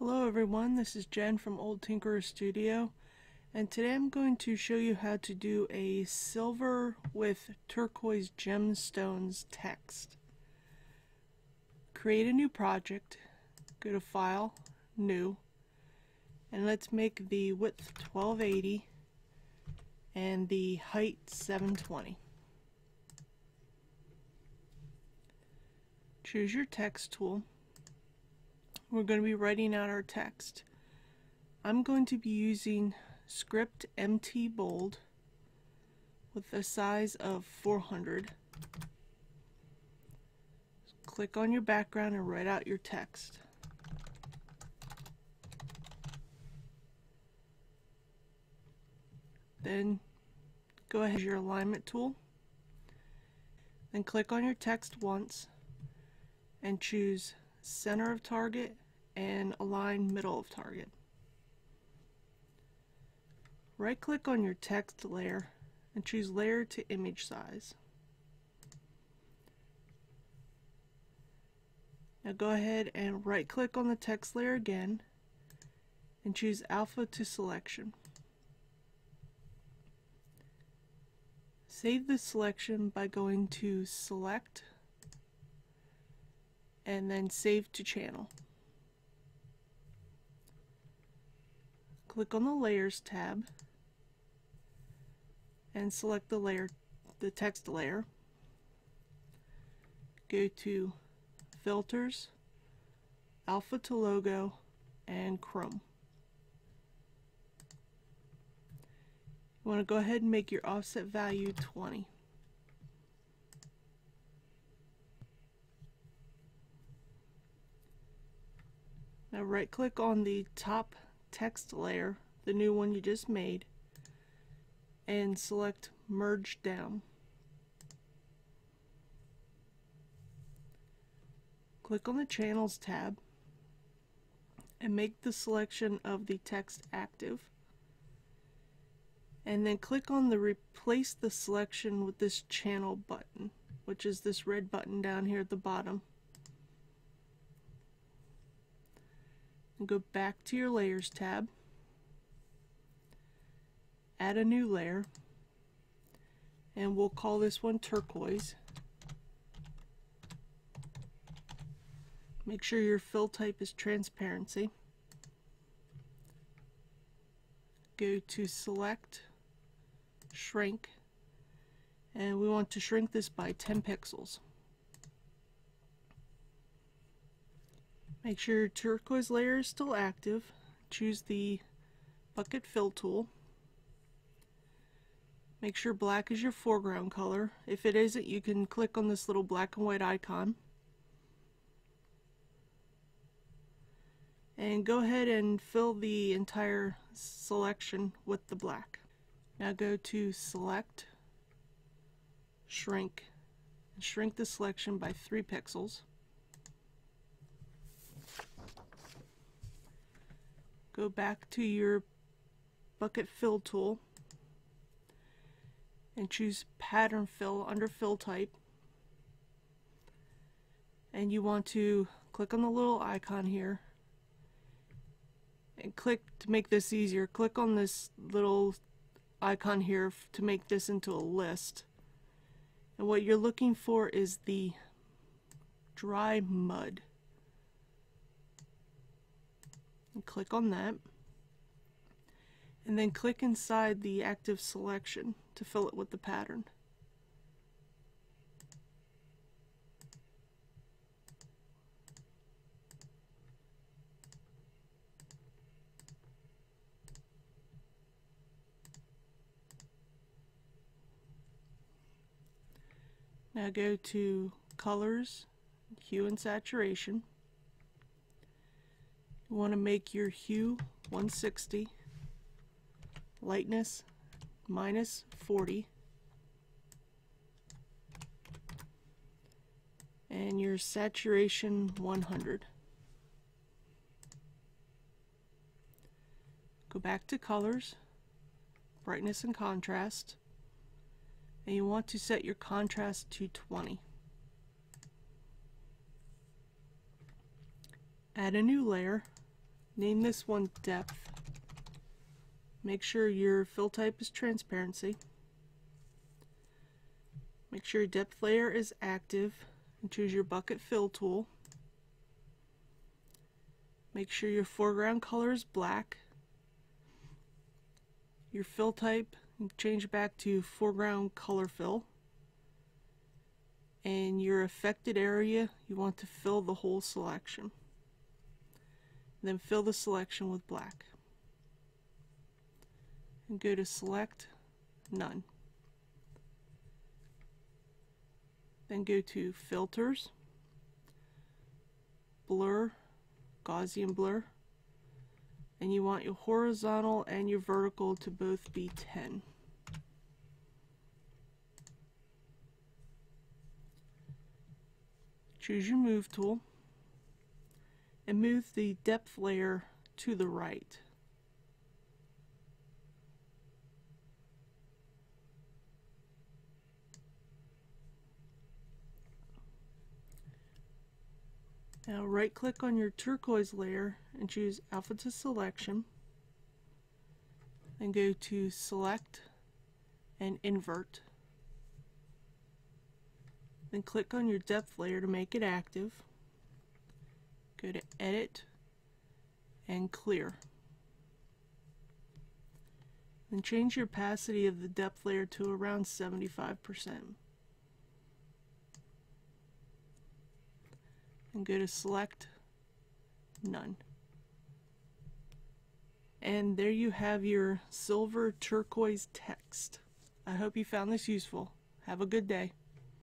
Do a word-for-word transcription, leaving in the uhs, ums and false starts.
Hello everyone, this is Jen from Old Tinkerer Studio, and today I'm going to show you how to do a silver with turquoise gemstones text. Create a new project, go to File, New, and let's make the width twelve eighty and the height seven twenty. Choose your text tool. We're going to be writing out our text. I'm going to be using Script M T Bold with a size of four hundred. Click on your background and write out your text. Then go ahead to your alignment tool. Then click on your text once and choose center of target and align middle of target. Right click on your text layer and choose layer to image size. Now go ahead and right click on the text layer again and choose alpha to selection. Save the selection by going to select and then save to channel. Click on the Layers tab and select the layer, the text layer. Go to Filters, Alpha to Logo, and Chrome. You want to go ahead and make your offset value twenty. Now right click on the top text layer, the new one you just made, and select Merge Down. Click on the Channels tab and make the selection of the text active, and then click on the Replace the selection with this channel button, which is this red button down here at the bottom. And go back to your Layers tab, add a new layer, and we'll call this one Turquoise. Make sure your fill type is Transparency. Go to Select, Shrink, and we want to shrink this by ten pixels. Make sure your turquoise layer is still active. Choose the bucket fill tool. Make sure black is your foreground color. If it isn't, you can click on this little black and white icon. And go ahead and fill the entire selection with the black. Now go to Select, Shrink, and shrink the selection by three pixels. Go back to your bucket fill tool and choose pattern fill under fill type, and you want to click on the little icon here and click, to make this easier, click on this little icon here to make this into a list, and what you're looking for is the dry mud. And click on that, and then click inside the active selection to fill it with the pattern. Now go to Colors, Hue and Saturation. You want to make your hue one sixty, lightness minus forty, and your saturation one hundred. Go back to Colors, Brightness and Contrast, and you want to set your contrast to twenty. Add a new layer Name this one depth. Make sure your fill type is transparency. Make sure your depth layer is active and choose your bucket fill tool. Make sure your foreground color is black. Your fill type, change back to foreground color fill. And your affected area, you want to fill the whole selection. Then fill the selection with black. And go to select, none. Then go to filters, blur, Gaussian blur, and you want your horizontal and your vertical to both be ten. Choose your move tool and move the depth layer to the right. Now right click on your turquoise layer and choose Alpha to Selection, and go to Select and Invert. Then click on your depth layer to make it active. Go to Edit and Clear. Then change your opacity of the depth layer to around seventy-five percent. And go to Select, None. And there you have your silver turquoise text. I hope you found this useful. Have a good day.